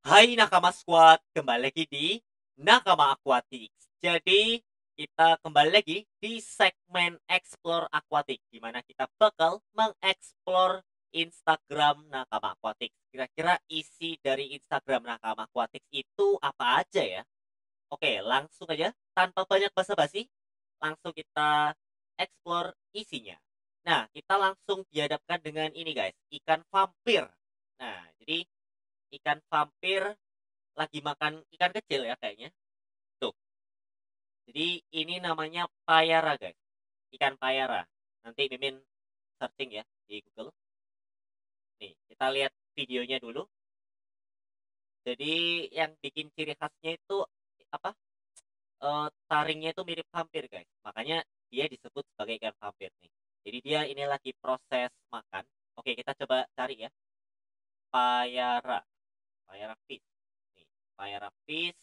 Hai Nakama Squad, kembali lagi di Nakama Aquatics. Jadi, kita kembali lagi di segmen Explore Aquatic, di mana kita bakal mengeksplor Instagram Nakama Aquatics. Kira-kira isi dari Instagram Nakama Aquatics itu apa aja ya? Oke, langsung aja, tanpa banyak basa-basi, langsung kita explore isinya. Nah, kita langsung dihadapkan dengan ini guys, ikan vampir. Nah, jadi ikan vampir lagi makan ikan kecil ya kayaknya. Tuh. Jadi ini namanya payara, guys. Ikan payara. Nanti Mimin searching ya di Google. Nih, kita lihat videonya dulu. Jadi yang bikin ciri khasnya itu apa? Taringnya itu mirip vampir, guys. Makanya dia disebut sebagai ikan vampir nih. Jadi dia ini lagi proses makan. Oke, kita coba cari ya. Payara. Payara fish. Nih, payara fish.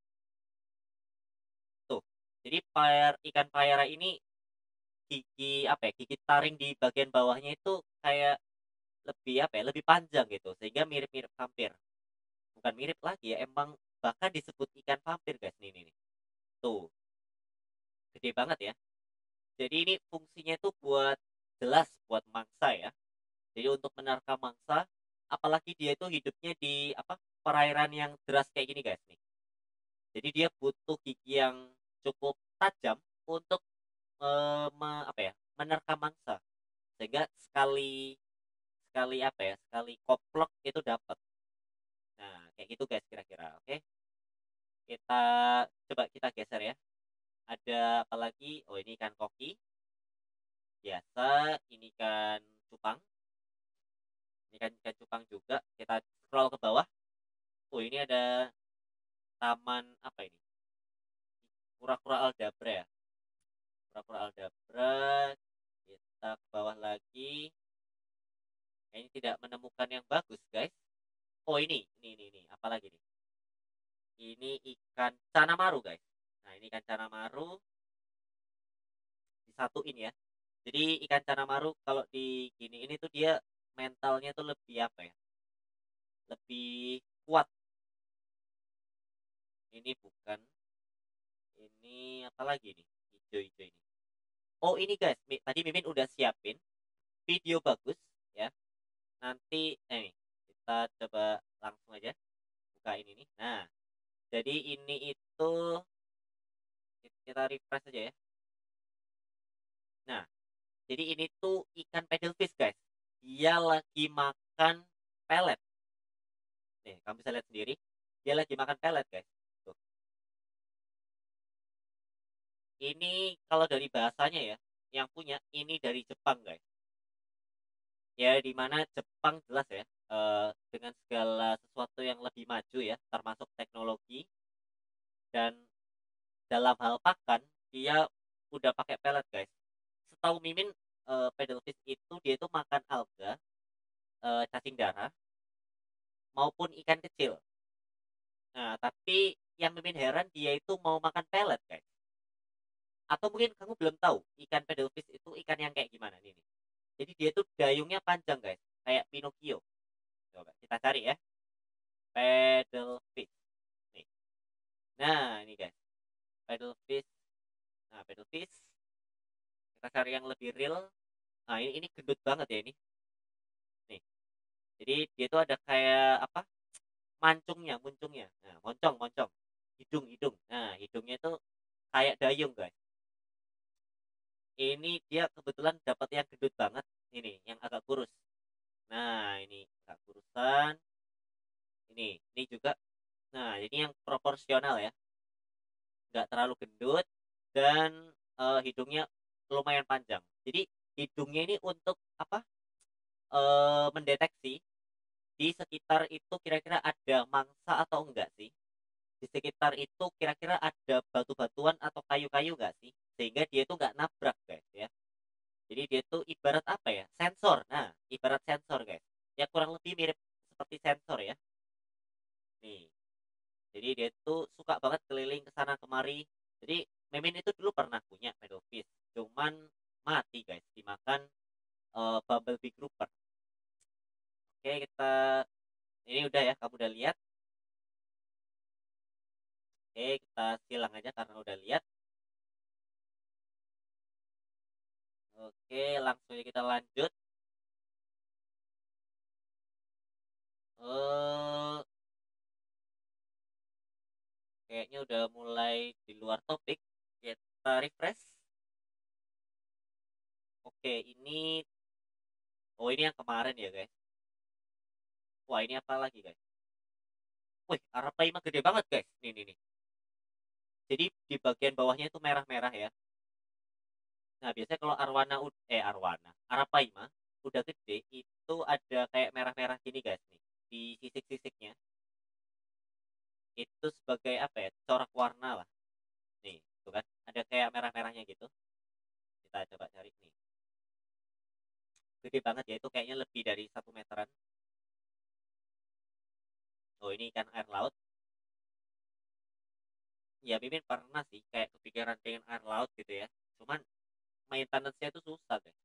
Tuh. Jadi ikan payara ini gigi apa ya, gigi taring di bagian bawahnya itu kayak lebih apa ya, lebih panjang gitu sehingga mirip-mirip vampir. Bukan mirip lagi ya, emang bahkan disebut ikan vampir guys. Nih. Tuh, gede banget ya. Jadi ini fungsinya itu buat jelas buat mangsa ya. Jadi untuk menerkam mangsa, apalagi dia itu hidupnya di apa, perairan yang deras kayak gini guys nih. Jadi dia butuh gigi yang cukup tajam untuk apa ya, menerkam mangsa. Sehingga sekali sekali apa ya, sekali koplok itu dapat. Nah, kayak gitu guys kira-kira. Oke. Kita coba kita geser ya. Ada apa lagi? Oh, ini ikan koki. Biasa, ini kan cupang. Ini kan ikan cupang juga. Kita scroll ke bawah. Oh, ini ada taman apa ini? Kura-kura aldabra ya. Kura-kura aldabra. Kita ke bawah lagi. Ini tidak menemukan yang bagus, guys. Oh, ini. Apa lagi nih? Ini ikan canamaru, guys. Nah, ini ikan canamaru disatuin ya. Jadi ikan canamaru kalau di gini ini tuh dia mentalnya tuh lebih apa ya? Lebih kuat. Ini bukan. Ini apa lagi nih? Hijau-hijau ini. Oh, ini guys, tadi Mimin udah siapin video bagus ya. Nanti kita coba langsung aja buka ini nih. Nah, jadi ini itu kita refresh aja ya. Nah, jadi ini tuh ikan paddlefish guys. Dia lagi makan pelet. Nih, kamu bisa lihat sendiri. Dia lagi makan pelet guys. Tuh. Ini kalau dari bahasanya ya, yang punya ini dari Jepang guys. Ya di mana Jepang jelas ya, dengan segala sesuatu yang lebih maju ya, termasuk teknologi dan dalam hal pakan dia udah pakai pelet guys. Setahu Mimin, paddlefish itu dia itu makan alga, cacing darah maupun ikan kecil. Nah, tapi yang Mimin heran dia itu mau makan pelet guys. Atau mungkin kamu belum tahu ikan paddlefish itu ikan yang kayak gimana nih. Jadi dia tuh dayungnya panjang guys, kayak Pinocchio. Coba kita cari ya, paddlefish. Nih. Nah, ini guys, paddlefish. Nah, paddlefish. Kita cari yang lebih real. Nah, ini gendut banget ya ini. Nih. Jadi dia tuh ada kayak apa? Muncungnya. Nah, moncong. Hidung. Nah, hidungnya itu kayak dayung guys. Ini dia kebetulan dapat yang gendut banget. Ini yang agak kurus. Nah, ini agak kurusan. Ini juga. Nah, ini yang proporsional ya. Nggak terlalu gendut dan hidungnya lumayan panjang. Jadi hidungnya ini untuk apa? Mendeteksi di sekitar itu kira-kira ada mangsa atau enggak sih? Di sekitar itu kira-kira ada batu-batuan atau kayu-kayu enggak sih? Sehingga dia itu nggak nabrak guys ya. Jadi dia itu ibarat apa ya? Sensor. Nah, ibarat sensor guys. Ya kurang lebih mirip seperti sensor ya. Nih. Jadi dia tuh suka banget keliling ke sana kemari. Jadi Memin itu dulu pernah punya paddlefish, cuman mati guys dimakan bumblebee grouper. Oke, kita ini udah ya, kamu udah lihat. Oke, kita silang aja karena udah lihat. Oke, langsung aja kita lanjut. Eh, kayaknya udah mulai di luar topik. Kita refresh. Oke, ini yang kemarin ya, guys. Wah, ini apa lagi, guys? Wih, Arapaima gede banget, guys. Nih, nih, nih. Jadi di bagian bawahnya itu merah-merah ya. Nah, biasanya kalau arwana, Arapaima udah gede itu ada kayak merah-merah gini, guys, nih. Di sisik-sisiknya itu sebagai apa ya? Corak warna lah. Nih, tuh kan. Ada kayak merah-merahnya gitu. Kita coba cari nih. Gede banget ya, itu kayaknya lebih dari 1 meteran. Oh, ini ikan air laut. Ya, Mimin pernah sih kayak kepikiran pengen air laut gitu ya. Cuman maintenance-nya itu susah, guys.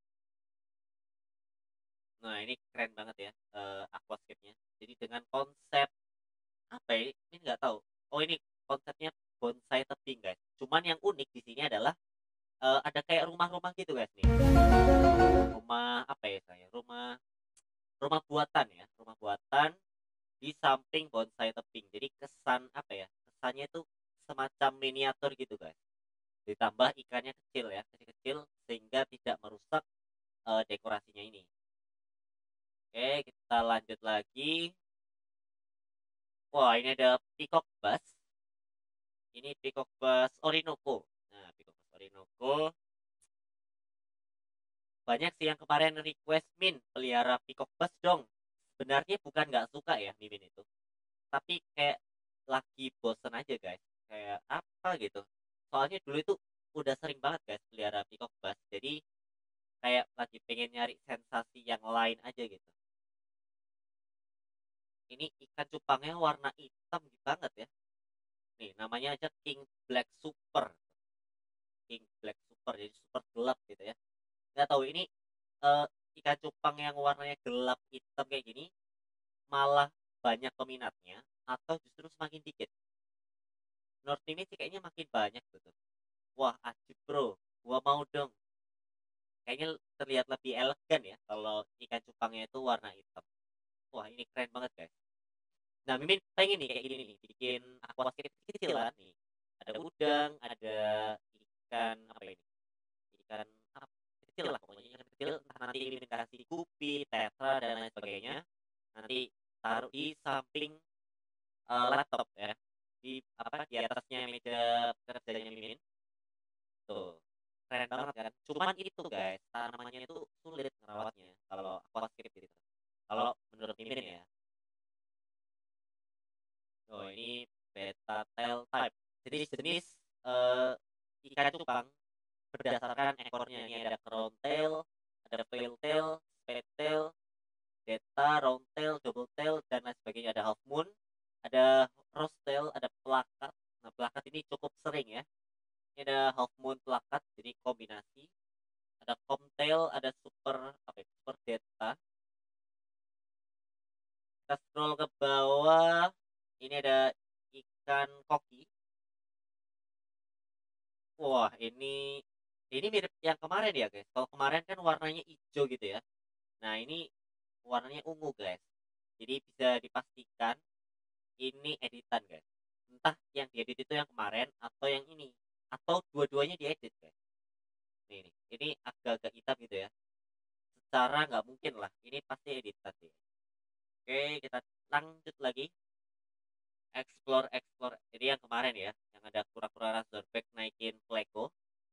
Nah, ini keren banget ya, aquascape-nya. Jadi dengan konsep apa ya? Ini nggak tahu. Oh, ini konsepnya bonsai tebing, guys. Cuman yang unik di sini adalah ada kayak rumah-rumah gitu, guys, nih. Rumah apa ya saya? Rumah rumah buatan ya, rumah buatan di samping bonsai tebing. Jadi kesan apa ya? Kesannya itu semacam miniatur gitu, guys. Ditambah ikannya kecil ya, kecil-kecil sehingga tidak merusak dekorasinya ini. Oke, kita lanjut lagi. Wah, ini ada peacock bass. Ini peacock bass Orinoco. Nah, peacock bass Orinoco. Banyak sih yang kemarin request Min pelihara peacock bass dong. Sebenarnya bukan nggak suka ya Mimin itu. Tapi kayak lagi bosen aja guys. Kayak apa gitu. Soalnya dulu itu udah sering banget guys pelihara peacock bass. Jadi kayak lagi pengen nyari sensasi yang lain aja gitu. Ini ikan cupangnya warna hitam banget ya. Nih, namanya aja King Black Super. King Black Super, jadi super gelap gitu ya. Nggak tahu ini eh, ikan cupang yang warnanya gelap hitam kayak gini malah banyak peminatnya atau justru semakin dikit. Menurut ini sih kayaknya makin banyak gitu. Wah, ajib bro, gua mau dong. Kayaknya terlihat lebih elegan ya kalau ikan cupangnya itu warna hitam. Wah, ini keren banget guys. Nah, Mimin pengen nih kayak gini nih, bikin aquascape kecil-kecilan nih. Ada udang, ada ikan apa ini? Ikan apa? Kecil lah pokoknya ikan kecil. Entah nanti Mimin kasih gupi, tetra dan lain sebagainya. Nanti taruh di samping laptop ya. Di atasnya meja kerjanya Mimin. Tuh. Keren banget kan? Cuman itu guys, tanamannya itu sulit ngerawatnya kalau aquascape gitu. Kalau menurut Mimin ya. Oh, ini beta tail type. Jenis-jenis eh, ikan cupang berdasarkan ekornya. Ini ada crown tail, ada fail tail, spade tail, beta, round tail, double tail, dan lain sebagainya. Ada half moon, ada rose tail, ada plakat. Nah, plakat ini cukup sering ya. Ini ada half moon plakat, jadi kombinasi. Ada comb tail, ada super apa ya, super beta. Kita scroll ke bawah. Ini ada ikan koki. Wah, ini mirip yang kemarin ya, guys. Kalau kemarin kan warnanya hijau gitu ya. Nah, ini warnanya ungu, guys. Jadi bisa dipastikan ini editan, guys. Entah yang diedit itu yang kemarin atau yang ini. Atau dua-duanya diedit, guys. Nih, ini agak-agak hitam gitu ya. Secara nggak mungkin lah. Ini pasti editan sih. Oke, kita lanjut lagi. Explore, explore. Jadi yang kemarin ya, yang ada kura-kura razorback naikin pleko.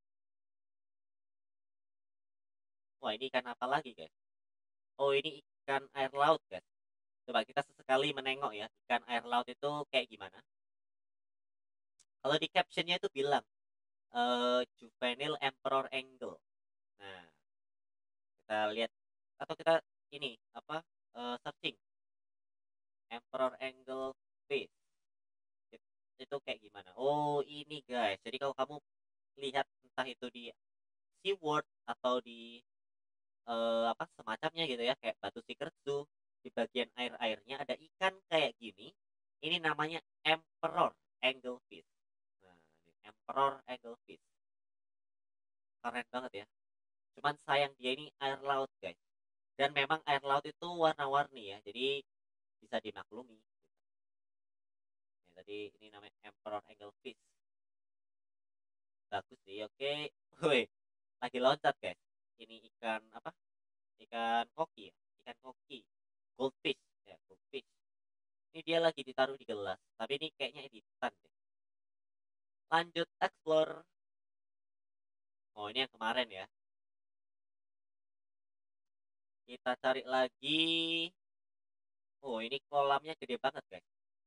Wah, ini ikan apa lagi, guys? Oh, ini ikan air laut, guys. Coba kita sesekali menengok ya, ikan air laut itu kayak gimana. Kalau di captionnya itu bilang, Juvenile Emperor Angle. Nah, kita lihat, atau kita ini, apa, searching. Emperor Angle Fish. Itu kayak gimana. Oh, ini guys. Jadi kalau kamu lihat entah itu di SeaWorld atau di apa semacamnya gitu ya, kayak Batu Sikertsu, di bagian air-airnya ada ikan kayak gini. Ini namanya emperor. anglefish. Nah, ini emperor anglefish. Keren banget ya. Cuman sayang dia ini air laut, guys. Dan memang air laut itu warna-warni ya. Jadi bisa dimaklumi. Ya, tadi ini namanya emperor anglefish. Bagus sih, oke. Woi, lagi loncat, guys. Ini ikan apa? Ikan koki ya. Ikan koki. Goldfish. Ya, goldfish. Ini dia lagi ditaruh di gelas. Tapi ini kayaknya editan deh. Lanjut explore. Oh, ini yang kemarin ya. Kita cari lagi. Oh, ini kolamnya gede banget, guys.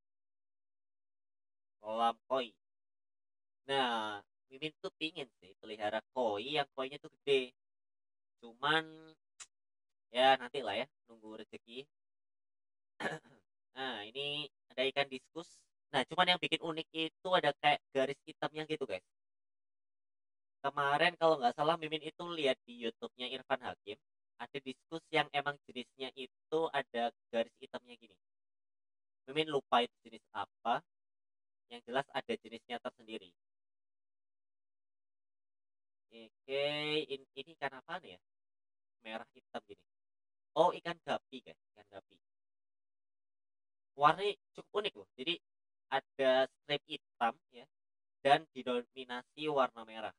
Kolam koi. Nah, Mimin tuh pingin sih pelihara koi yang koinya tuh gede. Cuman ya nanti lah ya, nunggu rezeki. Nah, ini ada ikan diskus. Nah, cuman yang bikin unik itu ada kayak garis hitamnya gitu, guys. Kemarin kalau nggak salah Mimin itu lihat di YouTube-nya Irfan Hakim, ada diskus yang emang jenisnya itu ada garis hitamnya gini. Mimin lupa itu jenis apa, yang jelas ada jenisnya tersendiri. Oke, ini ikan apa nih ya? Merah hitam gini. Oh, ikan gapi, guys. Ikan gapi. Warnanya cukup unik loh. Jadi ada strip hitam ya dan didominasi warna merah.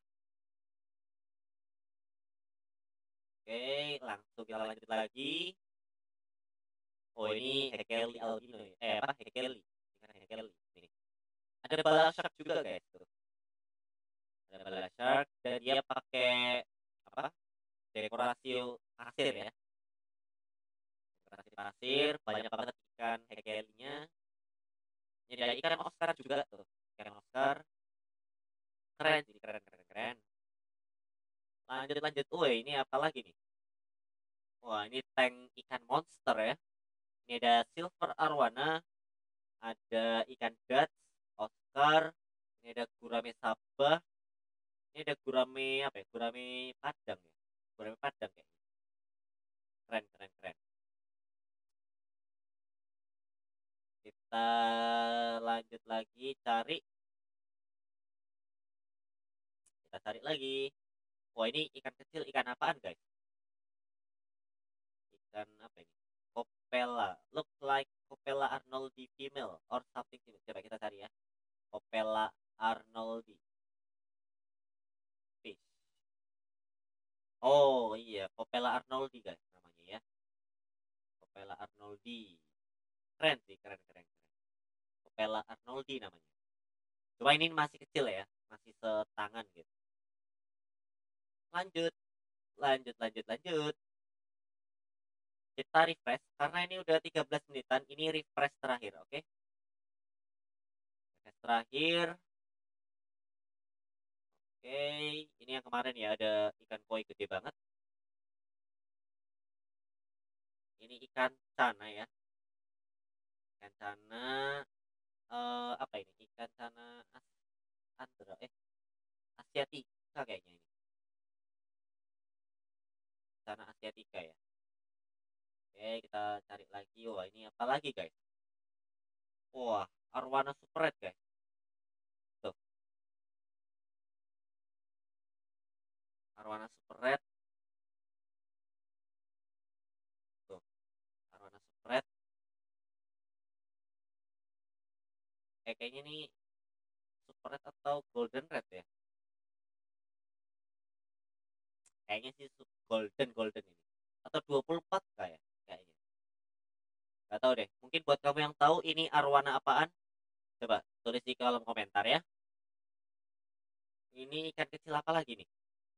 Oke, langsung kita lanjut lagi. Oh, ini Hekeli albino ya. Apa? Hekeli. Ikan Hekeli. Nih. Ada bala shark juga, guys. Tuh. Ada bala shark dan dia pakai apa? Dekorasi pasir ya. Dekorasi pasir, banyak banget ikan Hekelinya. Ini ada ikan Oscar juga tuh. Ikan Oscar. Keren sih, keren, keren, keren. Lanjut, lanjut. Woi, ini apa lagi nih? Wah, ini tank ikan monster ya. Ini ada silver arwana, ada ikan guts, Oscar, ini ada gurame sabah, ini ada gurame apa ya? Gurame padang ya. Gurame padang kayaknya. Keren, keren, keren. Kita lanjut lagi cari. Kita cari lagi. Wah, ini ikan kecil, ikan apaan, guys? Ikan apa ini? Copella. Look like Copella arnoldi female or something. Coba kita cari ya. Copella arnoldi fish. Oh iya, Copella arnoldi guys namanya ya. Copella arnoldi. Keren sih, keren, keren, keren. Copella arnoldi namanya. Cuma ini masih kecil ya, masih setangan gitu. Lanjut, lanjut, lanjut, lanjut. Kita refresh karena ini udah 13 menitan. Ini refresh terakhir, oke? Refresh terakhir. Oke, ini yang kemarin ya ada ikan koi gede banget. Ini ikan cana ya. Ikan cana apa ini? Ikan cana andra asiatica kayaknya ini. Cana asiatica ya. Oke, kita cari lagi. Wah, ini apa lagi, guys? Wah, arwana super red, guys. Tuh, arwana super red. Tuh, arwana super red. Kayaknya ini super red atau golden red ya? Kayaknya sih golden golden ini. Atau 24 kayak kayaknya. Gak tahu deh. Mungkin buat kamu yang tahu ini arwana apaan, coba tulis di kolom komentar ya. Ini ikan kecil apa lagi nih?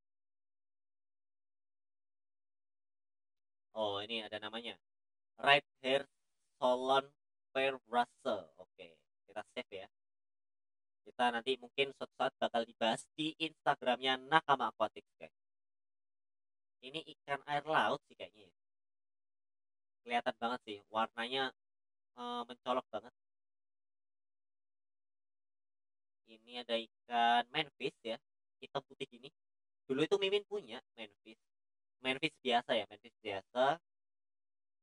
Oh, ini ada namanya. Right hair Solon Fair Russell. Oke, kita save ya. Kita nanti mungkin suatu saat bakal dibahas di Instagramnya Nakama Aquatics, guys. Ini ikan air laut sih kayaknya ya. Kelihatan banget sih, warnanya mencolok banget. Ini ada ikan manfish ya, hitam putih gini. Dulu itu Mimin punya manfish. Manfish biasa ya, manfish biasa.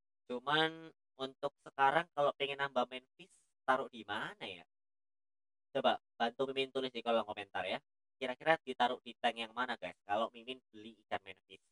Cuman untuk sekarang kalau pengen nambah manfish, taruh di mana ya? Coba bantu Mimin tulis di kolom komentar ya. Kira-kira ditaruh di tank yang mana guys? Kalau Mimin beli ikan manfish.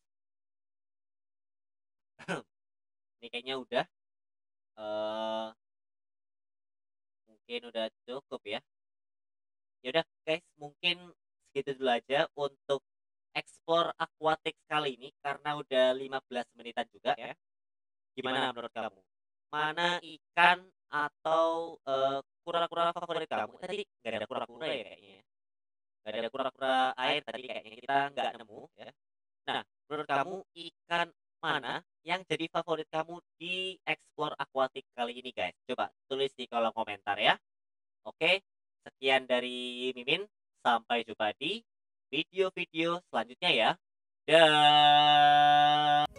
Ini kayaknya udah. eh Mungkin udah cukup ya. Yaudah guys, mungkin segitu dulu aja untuk explore aquatic kali ini karena udah 15 menitan juga ya. Gimana menurut kamu? Mana ikan atau kura-kura favorit kamu? Tadi nggak ada kura-kura ya kayaknya. Nggak ada kura-kura air tadi kayaknya kita nggak nemu ya. Nah, menurut kamu ikan mana yang jadi favorit kamu di explore aquatic kali ini guys? Coba tulis di kolom komentar ya. Oke, sekian dari Mimin. Sampai jumpa di video-video selanjutnya ya. Dah.